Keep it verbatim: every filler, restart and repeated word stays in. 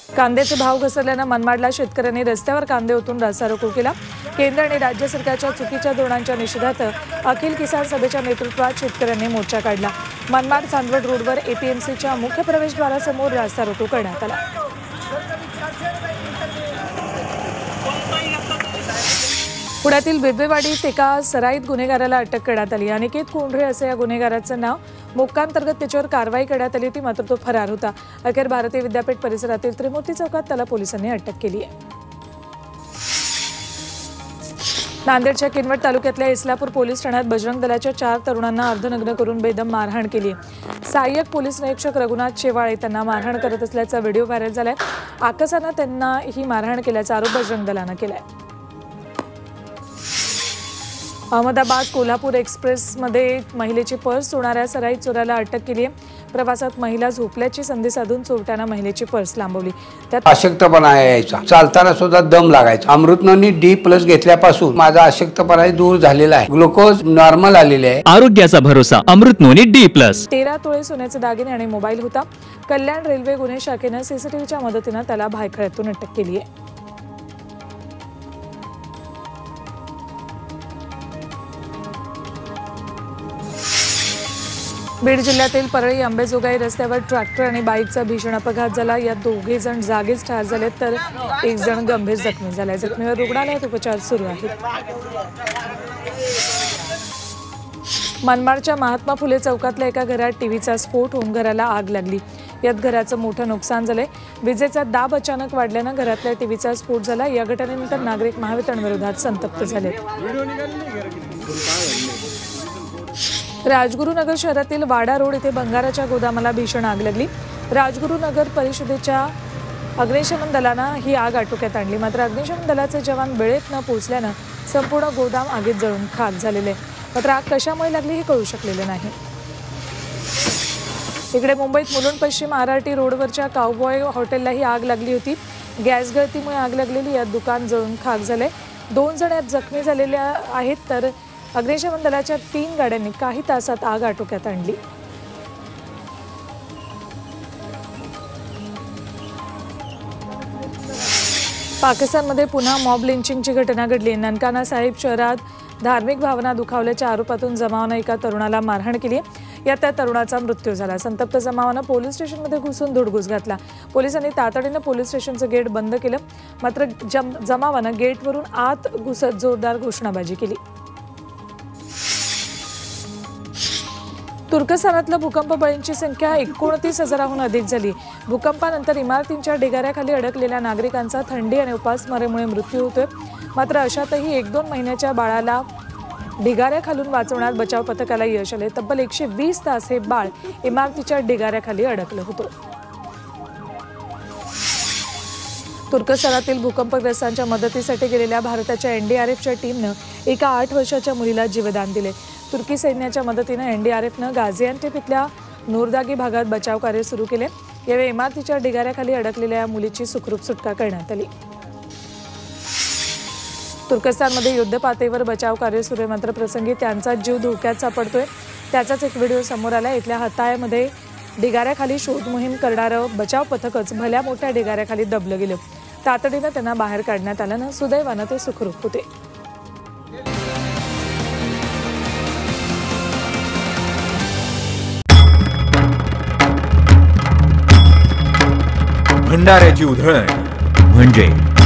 कांद्याचे भाव घसरल्याने मनमाडला शेतकऱ्यांनी रस्त्यावर कांदे ओतून रास्ता रोको केला। केंद्र आणि राज्य सरकारच्या चुकीच्या धोरणांच्या निषेधार्थ अखिल किसान सभेच्या नेतृत्वात शेतकऱ्यांनी मोर्चा काढला। मनमाड चांदवड रोडवर एपीएमसीच्या मुख्य प्रवेशद्वारासमोर रास्ता रोको करण्यात आला। पुण्यातील बिबवेवाडीत एका सराईत गुन्हेगाराला अटक करण्यात आली। अनिकेत कोंढरे असे या गुन्हेगाराचं नाव। मोक्कांतर्गत त्याच्यावर कारवाई करण्यात आली होती, मात्र तो फरार होता। अखेर भारतीय विद्यापीठ परिसरातील त्रिमूर्ती चौकात त्याला पोलिसांनी अटक केली आहे। नांदेडच्या किनवट तालुक्यातल्या इस्लापूर पोलीस ठाण्यात बजरंग दलाच्या चार तरुणांना अर्धनग्न करून बेदम मारहाण केली। सहाय्यक पोलीस निरीक्षक रघुनाथ शेवाळे त्यांना मारहाण करत असल्याचा व्हिडिओ व्हायरल झालाय। आकसानं त्यांना ही मारहाण केल्याचा आरोप बजरंग दलानं केलाय। अहमदाबाद कोल्हापूर एक्सप्रेसमध्ये महिलेची पर्स चोरणाऱ्या सराईत चोराला अटक केली आहे। प्रवासात महिला झोपल्याची संधी साधून चोरट्यानं महिलेची पर्स लांबवली। त्यात अशक्तपणा यायचा, चालताना सुद्धा दम लागायचा। अमृतनोनी डी प्लस घेतल्यापासून माझा अशक्तपणा दूर झालेला आहे। ग्लुकोज नॉर्मल आलेले आहे। आरोग्याचा भरोसा अमृतनोनी डी प्लस। तेरा तोळे सोन्याचे दागिने आणि मोबाईल होता। कल्याण रेल्वे गुन्हे शाखेनं सीसीटीव्हीच्या मदतीनं त्याला भायखळ्यातून अटक केली आहे। बीड जिल्ह्यातील परळी अंबेजोगाई रस्त्यावर ट्रॅक्टर आणि बाईकचा भीषण अपघात झाला। यात दोघे जण जागीच ठार झाले तर एक जण गंभीर जखमी झाला। जखमीवर रुग्णालयात उपचार सुरू आहेत। मनमाडच्या महात्मा फुले चौकातल्या एका घरात टीव्हीचा स्फोट होऊन घराला आग लागली। यात घराचं मोठं नुकसान झालंय। विजेचा दाब अचानक वाढल्यानं घरातल्या टीव्हीचा स्फोट झाला। या घटनेनंतर नागरिक महावितरणविरोधात संतप्त झाले। राजगुरुनगर शहरातील वाडा रोड येथे बंगाराच्या गोदामाला भीषण आग लागली। राजगुरुनगर परिषदेच्या अग्निशमन दलानं ही आग आटोक्यात आणली, मात्र अग्निशमन दलाचे जवान वेळेत न पोहोचल्यानं संपूर्ण गोदाम आगीत जळून खाक झालेले। मात्र आग कशामुळे लागली हे कळू शकलेले नाही। इकडे मुंबईत मुलुंड पश्चिम आर आर टी रोडवरच्या काउबॉय हॉटेलला ही आग लागली होती। गॅस गळतीमुळे आग लागलेली यात दुकान जळून खाक झाले। दोन जण यात जखमी झालेले आहेत तर अग्निशमन दलाच्या तीन गाड्यांनी काही तासात आग आटोक्यात आणली। पाकिस्तानमध्ये पुन्हा मॉब लिंचिंगची घटना घडली। ननकाना साहिब शहरात धार्मिक भावना दुखावल्याच्या आरोपातून जमावानं एका तरुणाला मारहाण केली। यात त्या तरुणाचा मृत्यू झाला। संतप्त जमावानं पोलीस स्टेशनमध्ये घुसून धुडगूस घातला। पोलिसांनी तातडीनं पोलीस स्टेशनचं गेट बंद केलं, मात्र जमावानं गेटवरून आत घुसत जोरदार घोषणाबाजी केली। तुर्कस्तानातल्या भूकंप बळींची संख्या एकोणतीस हजाराहून अधिक झाली। भूकंपानंतर इमारतींच्या ढिगाऱ्याखाली अडकलेल्या नागरिकांचा थंडी आणि उपासमारीमुळे मृत्यू होतोय। मात्र अशातही एक दोन महिन्याच्या बाळाला ढिगाऱ्याखालून वाचवण्यात बचाव पथकाला यश आले। तब्बल एकशे वीस तास हे बाळ इमारतीच्या ढिगाऱ्याखाली अडकलं होतं। तुर्कस्तानातील भूकंपग्रस्तांच्या मदतीसाठी गेलेल्या भारताच्या एनडीआरएफच्या टीमनं एका आठ वर्षाच्या मुलीला जीवदान दिले। तुर्की सैन्याच्या मदतीनं एनडीआरएफनं गाझियान्टेप इथल्या नूरदागी भागात बचाव कार्य सुरू केले। यावेळी इमारतीच्या ढिगाऱ्याखाली अडकलेल्या या मुलीची सुखरूप सुटका करण्यात आली। तुर्कस्तानमध्ये युद्धपातळीवर बचाव कार्य सुरू आहे, मात्र प्रसंगी त्यांचा जीव धोक्यात सापडतोय। त्याचाच एक व्हिडिओ समोर आला। इथल्या हतायामध्ये ढिगाऱ्याखाली शोध मोहीम करणारं बचाव पथकच भल्या मोठ्या ढिगाऱ्याखाली दबलं गेलं। तातडीनं त्यांना बाहेर काढण्यात आल्यानं सुदैवानं ते सुखरूप होते। भंडाऱ्याची उधळण म्हणजे